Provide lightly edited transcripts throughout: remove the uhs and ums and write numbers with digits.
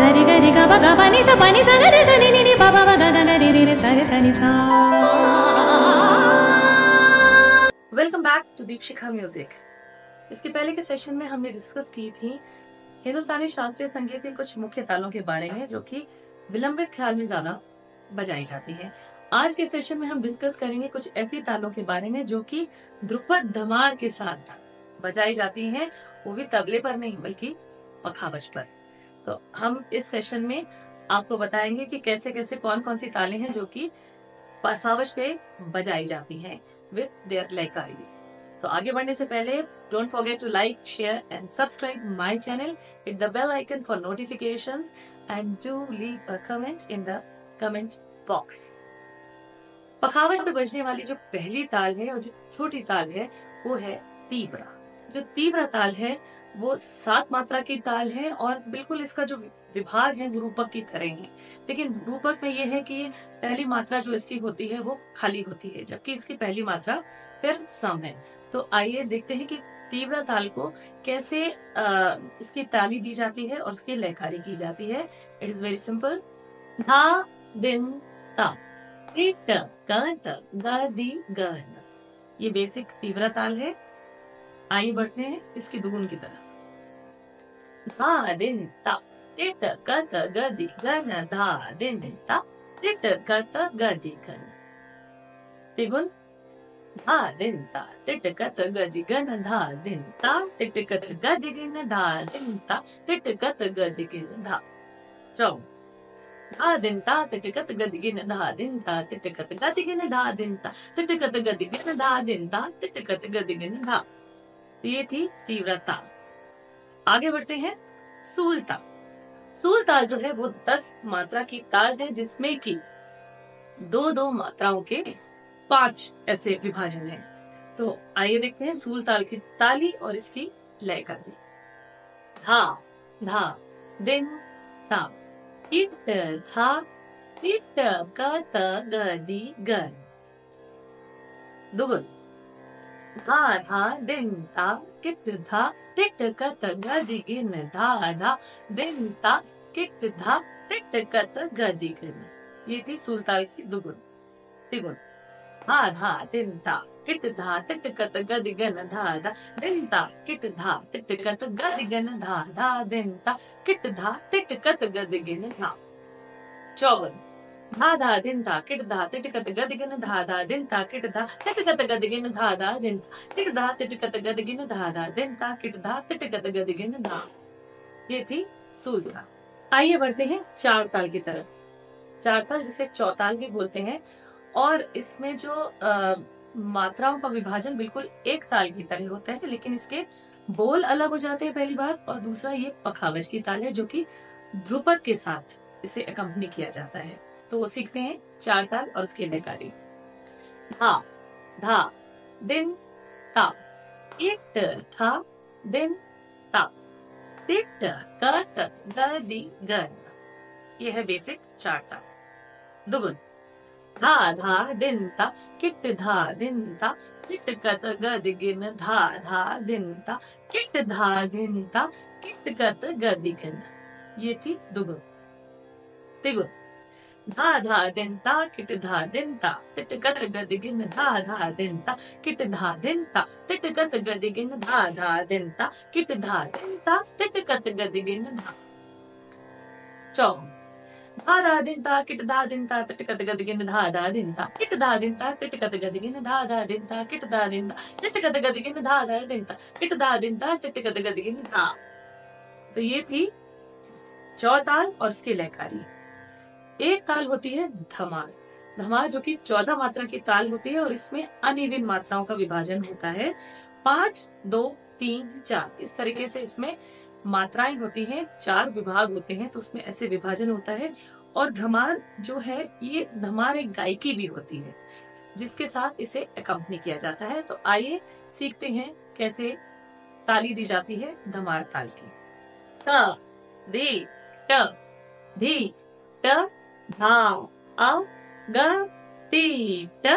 ri ga ri ga ba ga pa ni sa ga re sa ni ni ba ba ga ga ri ri sa re sa ni सा। Welcome back to Deepshikha music. इसके पहले के session में हमने discuss की थी हिंदुस्तानी शास्त्रीय संगीत के कुछ मुख्य तालों के बारे में जो कि विलंबित ख्याल में ज्यादा बजाई जाती है। आज के सेशन में हम डिस्कस करेंगे कुछ ऐसी तालों के बारे में जो कि ध्रुपद धमार के साथ बजाई जाती हैं, वो भी तबले पर नहीं बल्कि पखावज पर। तो हम इस सेशन में आपको बताएंगे कि कैसे कैसे कौन कौन सी तालें हैं जो कि पखावज पे बजाई जाती हैं विद देयर लयकारीज। तो आगे बढ़ने से पहले don't forget to like, share and subscribe my channel, hit the bell icon for notifications and do leave a comment in the comment box. पखावज पे बजने वाली जो पहली ताल है और जो छोटी ताल है वो है तीव्रा। जो तीव्रा ताल है वो 7 मात्रा की ताल है और बिल्कुल इसका जो विभाग है वो रूपक की तरह है, लेकिन रूपक में ये है कि ये पहली मात्रा जो इसकी होती है वो खाली होती है, जबकि इसकी पहली मात्रा फिर सम है। तो आइए देखते हैं कि तीव्रा ताल को कैसे इसकी ताली दी जाती है और उसकी लयकारी की जाती है। It is very simple. धा दिन ता ट ग त ग दी ग न, ये बेसिक तीव्रा ताल है। आइए बढ़ते हैं इसकी दुगुन की तरफ। धा दिन ता टिट क त ग दी ग न, धा दिन ता टिट क त ग दी ग न। तिगुन। धा दिन ता टिट क त ग दी ग न, धा दिन ता टिट क त ग दी ग न, धा दिन ता टिट क त ग दी ग न, धा। चौगुन। धा दिन ता टिट क त ग दी ग न, धा दिन ता टिट क त ग दी ग न, धा दिन ता टिट क त ग दी ग न, धा दिन ता टिट क त ग दी ग न, धा। ये थी तीव्र ताल। आगे बढ़ते हैं सूल ताल। सूल ताल जो है वो 10 मात्रा की ताल है जिसमें कि 2-2 मात्राओं के 5 ऐसे विभाजन हैं। तो आइए देखते हैं सूल ताल की ताली और इसकी लयकारी। धा धा दिन ता इट था इट क त ग दी गन। दुगुन। धा धा दिन ता किट धा टिट क त ग दी गिन, धा धा दिन ता किट धा टिट क त ग दी गिन। ये थी सूल ताल की दुगुन। तिगुन। धा धा दिन ता किट धा टिट क त ग दी गन, धा धा दिन ता किट धा टिट क त ग दी गन, धा धा दिन ता किट धा टिट क त ग दी गिन, धा। चौगुन। धा धा दिन ता किट धा टिट क त ग दी गन, धा धा दिन ता किट धा टिट क त ग दी गिन, धा धा दिन ता किट धा टिट क त ग दी गिन, धा धा दिन ता किट धा टिट क त ग दी गिन, धा। ये थी सूल ताल। आइए बढ़ते हैं चार ताल की तरफ। चार ताल जिसे चौताल भी बोलते हैं और इसमें जो मात्राओं का विभाजन बिल्कुल एक ताल की तरह होता है, लेकिन इसके बोल अलग हो जाते हैं पहली बात, और दूसरा ये पखावज की ताल है जो कि ध्रुपद के साथ इसे अकम्पनी किया जाता है। तो वो सीखते हैं चार ताल और उसकी लयकारी। धा धा दिन ता इट था दिन ता टिट क त ग दी गन। ये है बेसिक चार ताल। दुगुन। धा धा दिन ता किट धा दिन ता किट क त ग दी गिन, धा धा दिन ता किट धा दिन ता किट क त ग दी गिन। ये थी दुगुन। तिगुन। धा धा दिन ता किट धा दिन ता टिट क त ग दी गिन, धा धा दिन ता किट धा दिन ता टिट क त ग दी गिन, धा धा दिन ता किट धा दिन ता टिट क त ग दी गिन, धा। चौगुन। धा धा दिन ता किट धा दिन ता टिट क त ग दी गिन, धा धा दिन ता किट धा दिन ता टिट क त ग दी गिन, धा धा दिन ता किट धा दिन ता टिट क त ग दी गिन, धा धा दिन ता किट धा दिन ता टिट क त ग दी गिन, धा। तो ये थी चौताल और उसकी लयकारी। एक ताल होती है धमार। धमार जो कि 14 मात्रा की ताल होती है और इसमें अनिविन मात्राओं का विभाजन होता है। 5 2 3 4 इस तरीके से इसमें मात्राएं होती हैं, 4 विभाग होते हैं, तो उसमें ऐसे विभाजन होता है। और धमार जो है ये धमार एक गायकी भी होती है जिसके साथ इसे अकम्पनी किया जाता है। तो आइए सीखते हैं कैसे ताली दी जाती है धमार ताल की। ट धी ट धी ट धा अ ग ती ट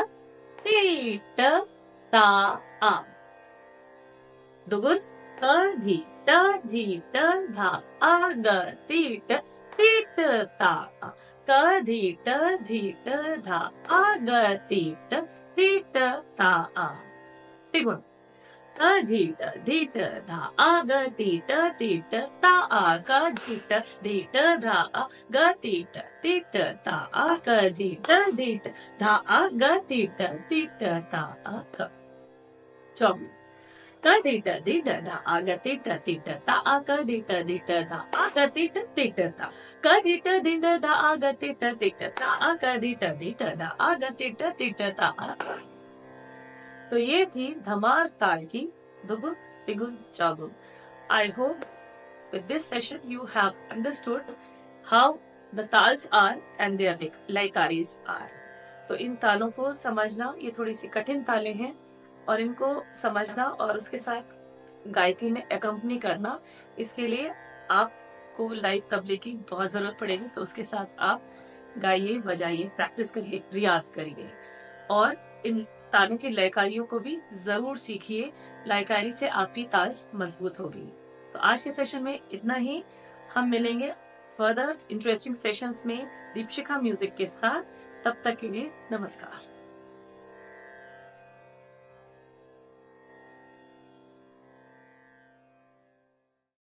ती ट ता आ। दुगुन। क धी ट धी ट धा आ ग ती ट ता आ क धी ट धा आ ग ती ट ता आ। तिगुण क धी ट धा आ ग ती ट ता आ क धी ट धा आ ग ती ट ता आ क धी ट धा आ ग ती ट ता आ क। चौबीस क धी ट धा आ ग ती ट ता आ क धी ट धा आ ग ती ट ता क धी ट धा आ ग ती ट ता आ क धी ट धा आ ग ती ट ता आ। तो ये थी धमार ताल की दुगुन तिगुन चौगुन। I hope with this session you have understood how the tals are and their laikaris are. तो इन तालों को समझना, ये थोड़ी सी कठिन तालें हैं और इनको समझना और उसके साथ गायकी में एकम्पनी करना, इसके लिए आपको लाइव तबले की बहुत जरूरत पड़ेगी। तो उसके साथ आप गाइए, बजाइए, प्रैक्टिस करिए, रियाज करिए और इन तालों की लयकारियों को भी जरूर सीखिए। लयकारी से आपकी ताल मजबूत होगी। तो आज के सेशन में इतना ही। हम मिलेंगे फर्दर इंटरेस्टिंग सेशंस में दीपशिखा म्यूजिक के साथ। तब तक के लिए नमस्कार।